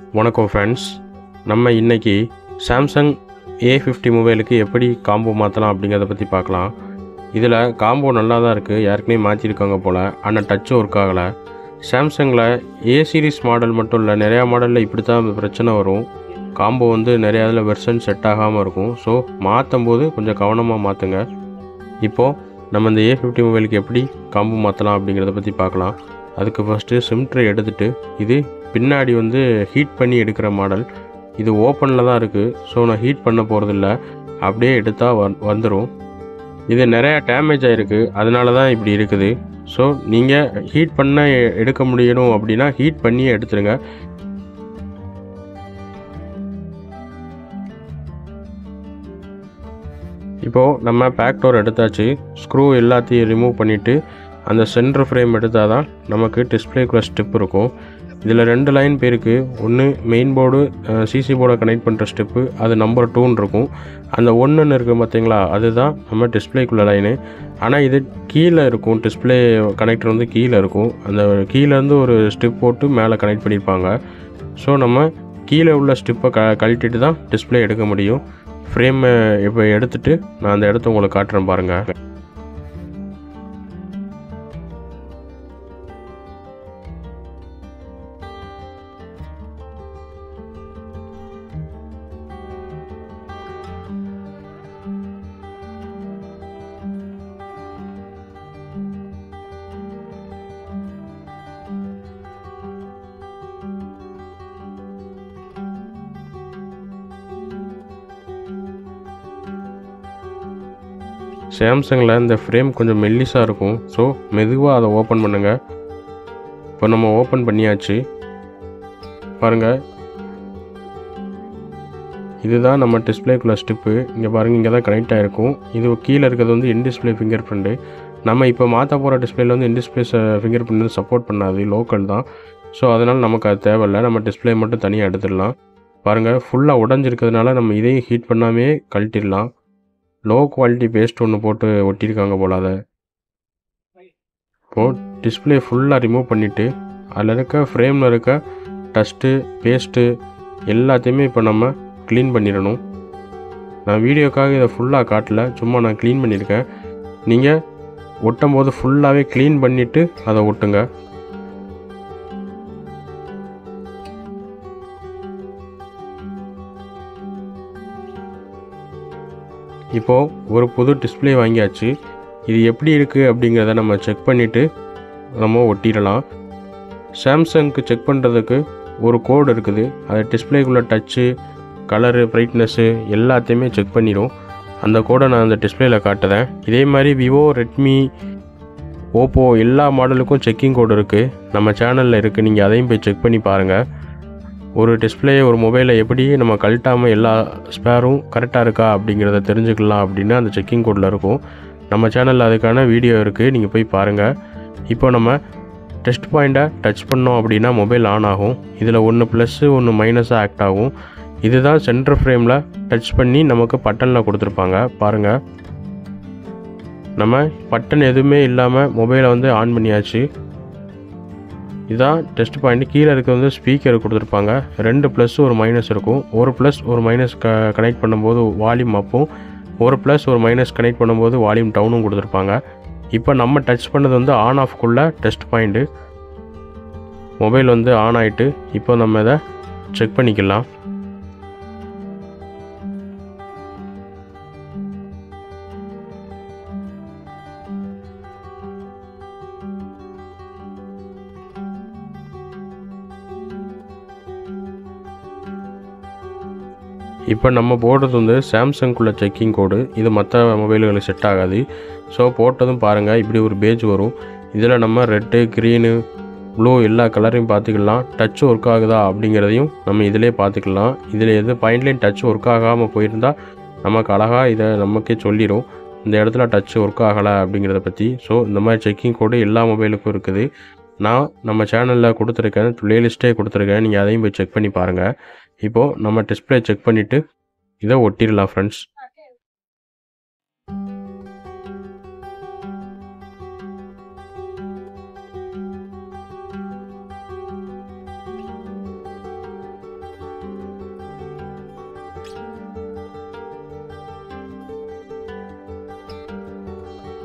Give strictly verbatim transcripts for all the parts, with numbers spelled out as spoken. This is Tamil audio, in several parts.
வணக்கம் ஃப்ரெண்ட்ஸ், நம்ம இன்றைக்கி சாம்சங் ஏ ஃபிஃப்டி மொபைலுக்கு எப்படி காம்போ மாற்றலாம் அப்படிங்கிறத பற்றி பார்க்கலாம். இதில் காம்போ நல்லா தான் இருக்குது, யாருக்குமே மாற்றிருக்காங்க போல், ஆனால் டச்சு ஒர்க் ஆகலை. சாம்சங்கில் ஏ சீரிஸ் மாடல் மட்டும் இல்லை, நிறையா மாடலில் இப்படி தான் பிரச்சனை வரும். காம்போ வந்து நிறையா இதில் வெர்ஷன் செட் ஆகாமல் இருக்கும். ஸோ மாற்றும் போது கொஞ்சம் கவனமாக மாற்றுங்க. இப்போது நம்ம இந்த ஏ ஃபிஃப்டி மொபைலுக்கு எப்படி காம்போ மாற்றலாம் அப்படிங்கிறத பற்றி பார்க்கலாம். அதுக்கு ஃபஸ்ட்டு சிம் ட்ரே எடுத்துகிட்டு, இது பின்னாடி வந்து ஹீட் பண்ணி எடுக்கிற மாடல். இது ஓப்பனில் தான் இருக்குது. ஸோ நான் ஹீட் பண்ண போகிறதில்ல, அப்படியே எடுத்தால் வ வந்துடும். இது நிறையா டேமேஜ் ஆகிருக்கு, அதனால தான் இப்படி இருக்குது. ஸோ நீங்கள் ஹீட் பண்ண எடுக்க முடியணும் அப்படின்னா ஹீட் பண்ணியே எடுத்துருங்க. இப்போது நம்ம பேக் டோர் எடுத்தாச்சு. ஸ்க்ரூ எல்லாத்தையும் ரிமூவ் பண்ணிவிட்டு அந்த சென்டர் ஃப்ரேம் எடுத்தால் தான் நமக்கு டிஸ்பிளேக்குள்ள ஸ்டெப் இருக்கும். இதில் ரெண்டு லைன் பேருக்கு, ஒன்று மெயின் போர்டு சிசி போர்டை கனெக்ட் பண்ணுற ஸ்டெப்பு, அது நம்பர் டூன்னு இருக்கும். அந்த ஒன்றுன்னு இருக்குது பார்த்தீங்களா, அதுதான் நம்ம டிஸ்பிளேக்குள்ள லைனு. ஆனால் இது கீழே இருக்கும், டிஸ்பிளே கனெக்டர் வந்து கீழே இருக்கும். அந்த கீழேருந்து ஒரு ஸ்டெப் போட்டு மேலே கனெக்ட் பண்ணியிருப்பாங்க. ஸோ நம்ம கீழே உள்ள ஸ்டெப்பை க கழட்டிட்டு தான் டிஸ்பிளே எடுக்க முடியும். ஃப்ரேமை இப்போ எடுத்துகிட்டு நான் அந்த இடத்த உங்களுக்கு காட்டுறேன் பாருங்கள். சாம்சங்கில் இந்த ஃப்ரேம் கொஞ்சம் மெல்லிஸாக இருக்கும். ஸோ மெதுவாக அதை ஓப்பன் பண்ணுங்கள். இப்போ நம்ம ஓப்பன் பண்ணியாச்சு பாருங்கள். இதுதான் நம்ம டிஸ்பிளேக்குள்ள ஸ்டிப்பு. இங்கே பாருங்கள், இங்கே தான் கனெக்ட் ஆகிருக்கும். இது கீழே இருக்கிறது வந்து இன் டிஸ்பிளே ஃபிங்கர் பிரிண்ட்டு. நம்ம இப்போ மாற்ற போகிற டிஸ்பிளேல வந்து இன் டிஸ்பிளே ஃபிங்கர் பிரிண்ட் வந்து சப்போர்ட் பண்ணாது, லோக்கல் தான். ஸோ அதனால் நமக்கு அது தேவையில்லை, நம்ம டிஸ்பிளே மட்டும் தனியாக எடுத்துடலாம். பாருங்கள், ஃபுல்லாக உடஞ்சிருக்கிறதுனால நம்ம இதையும் ஹீட் பண்ணாமே கழட்டிடலாம். லோ குவாலிட்டி பேஸ்ட் ஒன்று போட்டு ஒட்டியிருக்காங்க போல். அதை இப்போது டிஸ்பிளே ஃபுல்லாக ரிமூவ் பண்ணிவிட்டு அதில் இருக்க ஃப்ரேமில் இருக்க டஸ்ட்டு பேஸ்ட்டு எல்லாத்தையுமே இப்போ நம்ம க்ளீன் பண்ணிடணும். நான் வீடியோக்காக இதை ஃபுல்லாக காட்டல, சும்மா நான் க்ளீன் பண்ணியிருக்கேன். நீங்கள் ஒட்டும் போது ஃபுல்லாகவே க்ளீன் பண்ணிவிட்டு அதை ஒட்டுங்க. இப்போது ஒரு புது டிஸ்பிளே வாங்கியாச்சு. இது எப்படி இருக்குது அப்படிங்கிறத நம்ம செக் பண்ணிவிட்டு நம்ம ஒட்டிடலாம். சாம்சங்க்கு செக் பண்ணுறதுக்கு ஒரு கோடு இருக்குது. அது டிஸ்பிளேக்குள்ளே டச்சு, கலரு, பிரைட்னஸ்ஸு எல்லாத்தையுமே செக் பண்ணிடும். அந்த கோடை நான் அந்த டிஸ்பிளேயில் காட்டுறேன். இதே மாதிரி விவோ, ரெட்மி, ஓப்போ எல்லா மாடலுக்கும் செக்கிங் கோடு இருக்குது, நம்ம சேனலில் இருக்குது. நீங்கள் அதையும் போய் செக் பண்ணி பாருங்கள். ஒரு டிஸ்பிளே, ஒரு மொபைலை எப்படி நம்ம கழட்டாமல் எல்லா ஸ்பேரும் கரெக்டாக இருக்கா அப்படிங்கிறத தெரிஞ்சுக்கலாம் அப்படின்னு அந்த செக்கிங் கோடில் இருக்கும். நம்ம சேனலில் அதுக்கான வீடியோ இருக்குது, நீங்கள் போய் பாருங்கள். இப்போ நம்ம டெஸ்ட் பாயிண்ட்டை டச் பண்ணோம் அப்படின்னா மொபைல் ஆன் ஆகும். இதில் ஒன்று ப்ளஸ்ஸு ஒன்று மைனஸாக ஆக்ட் ஆகும். இதுதான் சென்டர் ஃப்ரேமில் டச் பண்ணி நமக்கு பட்டனில் கொடுத்துருப்பாங்க பாருங்கள். நம்ம பட்டன் எதுவுமே இல்லாமல் மொபைலை வந்து ஆன் பண்ணியாச்சு. இதுதான் டெஸ்ட் பாயிண்ட். கீழே இருக்க வந்து ஸ்பீக்கர் கொடுத்துருப்பாங்க. ரெண்டு ப்ளஸ் ஒரு மைனஸ் இருக்கும். ஒரு ப்ளஸ் ஒரு மைனஸ் க கனெக்ட் பண்ணும்போது வால்யூம் அப்பும், ஒரு ப்ளஸ் ஒரு மைனஸ் கனெக்ட் பண்ணும்போது வால்யூம் டவுனும் கொடுத்துருப்பாங்க. இப்போ நம்ம டச் பண்ணது வந்து ஆன் ஆஃப்குள்ளே டெஸ்ட் பாயிண்ட்டு. மொபைல் வந்து ஆன் ஆகிட்டு இப்போ நம்ம இதை செக் பண்ணிக்கலாம். இப்போ நம்ம போடுறது வந்து சாம்சங்குள்ள செக்கிங் கோடு. இது மற்ற மொபைல்களுக்கு செட் ஆகாது. ஸோ போட்டதும் பாருங்கள், இப்படி ஒரு பேஜ் வரும். இதில் நம்ம ரெட்டு, க்ரீனு, ப்ளூ எல்லா கலரையும் பார்த்துக்கலாம். டச் ஒர்க் ஆகுதா அப்படிங்கிறதையும் நம்ம இதிலே பார்த்துக்கலாம். இதில் எது பாயிண்ட்லேயும் டச் ஒர்க் ஆகாமல் போயிருந்தால் நமக்கு அழகாக இதை நமக்கே சொல்லிடும், இந்த இடத்துல டச் ஒர்க் ஆகலை அப்படிங்கிறத பற்றி. ஸோ இந்த மாதிரி செக்கிங் கோடு எல்லா மொபைலுக்கும் இருக்குது. நான் நம்ம சேனலில் கொடுத்துருக்கேன், ப்ளேலிஸ்ட்டே கொடுத்துருக்கேன், நீங்கள் அதையும் போய் செக் பண்ணி பாருங்கள். இப்போது நம்ம டிஸ்பிளே செக் பண்ணிவிட்டு இதை ஒட்டிடலாம் ஃப்ரெண்ட்ஸ்.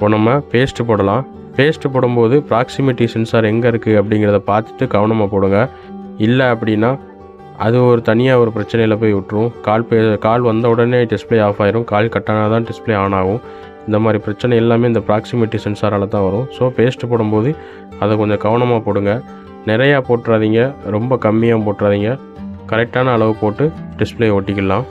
இப்போ நம்ம பேஸ்ட்டு போடலாம். பேஸ்ட்டு போடும்போது ப்ராக்சிமிட்டி சென்சார் எங்கே இருக்குது அப்படிங்கிறத பார்த்துட்டு கவனமாக போடுங்க. இல்லை அப்படின்னா அது ஒரு தனியாக ஒரு பிரச்சனையில் போய் விட்டுரும். கால் பே கால் வந்த உடனே டிஸ்பிளே ஆஃப் ஆயிரும். கால் கட் ஆனால் தான் டிஸ்பிளே ஆன் ஆகும். இந்த மாதிரி பிரச்சனை எல்லாமே இந்த ப்ராக்சிமிட்டி சென்சாரால் தான் வரும். ஸோ பேஸ்ட்டு போடும்போது அதை கொஞ்சம் கவனமாக போடுங்க. நிறையா போட்டுறாதீங்க, ரொம்ப கம்மியாக போட்டுறாதீங்க. கரெக்டான அளவு போட்டு டிஸ்பிளே ஒட்டிக்கலாம்.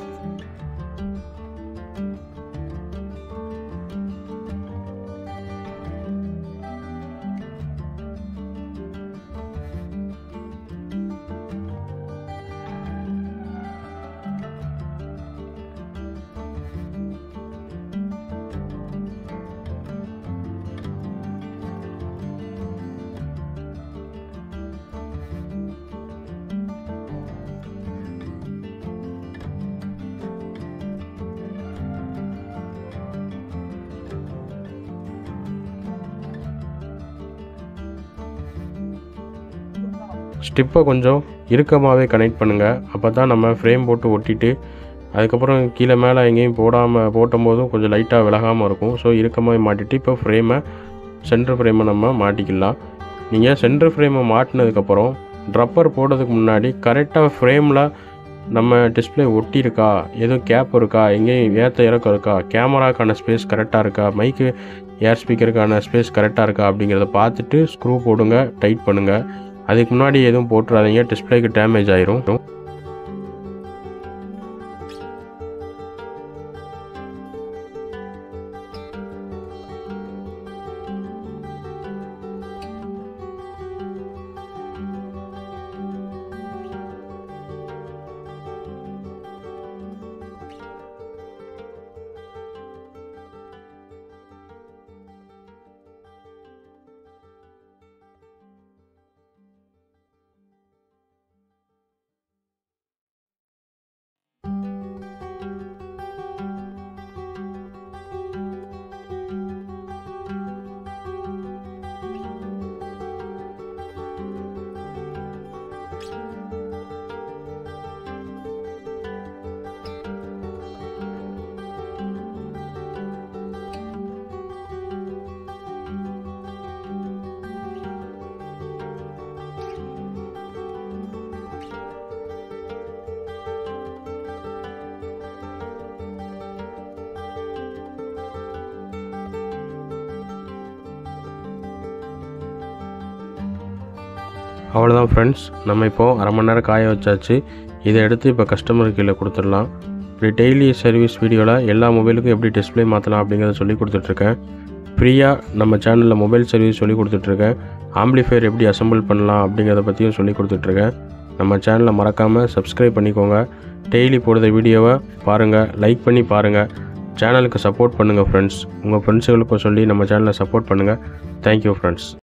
ஸ்டிப்பை கொஞ்சம் இறுக்கமாகவே கனெக்ட் பண்ணுங்கள். அப்போ தான் நம்ம ஃப்ரேம் போட்டு ஒட்டிட்டு அதுக்கப்புறம் கீழே மேலே எங்கேயும் போடாமல் போட்டும் போதும் கொஞ்சம் லைட்டாக விலகாமல் இருக்கும். ஸோ இறுக்கமாக மாட்டிட்டு இப்போ ஃப்ரேமை சென்டர் ஃப்ரேமை நம்ம மாட்டிக்கலாம். நீங்கள் சென்டர் ஃப்ரேமை மாட்டினதுக்கப்புறம் ட்ரப்பர் போடுறதுக்கு முன்னாடி கரெக்டாக ஃப்ரேமில் நம்ம டிஸ்பிளே ஒட்டியிருக்கா, எதுவும் கேப் இருக்கா, எங்கேயும் ஏற்ற இறக்கம் இருக்கா, கேமராக்கான ஸ்பேஸ் கரெக்டாக இருக்கா, மைக்கு ஏர் ஸ்பீக்கருக்கான ஸ்பேஸ் கரெக்டாக இருக்கா அப்படிங்கிறத பார்த்துட்டு ஸ்க்ரூ போடுங்க, டைட் பண்ணுங்கள். அதுக்கு முன்னாடி எதுவும் போட்டுறாதீங்க, டிஸ்பிளேக்கு டேமேஜ் ஆயிரும். அவ்வளோதான் ஃப்ரெண்ட்ஸ், நம்ம இப்போது அரை மணி நேரம் காய வச்சாச்சு. இதை எடுத்து இப்போ கஸ்டமருக்கு கீழே கொடுத்துடலாம். இப்படி டெய்லி சர்வீஸ் வீடியோவில் எல்லா மொபைலுக்கும் எப்படி டிஸ்பிளே மாற்றலாம் அப்படிங்கிறத சொல்லி கொடுத்துட்ருக்கேன். ஃப்ரீயாக நம்ம சேனலில் மொபைல் சர்வீஸ் சொல்லி கொடுத்துட்ருக்கேன். ஆம்பிளிஃபையர் எப்படி அசம்பிள் பண்ணலாம் அப்படிங்கிறத பற்றியும் சொல்லி கொடுத்துட்ருக்கேன். நம்ம சேனலை மறக்காமல் சப்ஸ்கிரைப் பண்ணிக்கோங்க. டெய்லி போடுற வீடியோவை பாருங்கள், லைக் பண்ணி பாருங்கள். சேனலுக்கு சப்போர்ட் பண்ணுங்கள் ஃப்ரெண்ட்ஸ். உங்கள் ஃப்ரெண்ட்ஸுகளுக்கும் சொல்லி நம்ம சேனலை சப்போர்ட் பண்ணுங்கள். Thank you friends.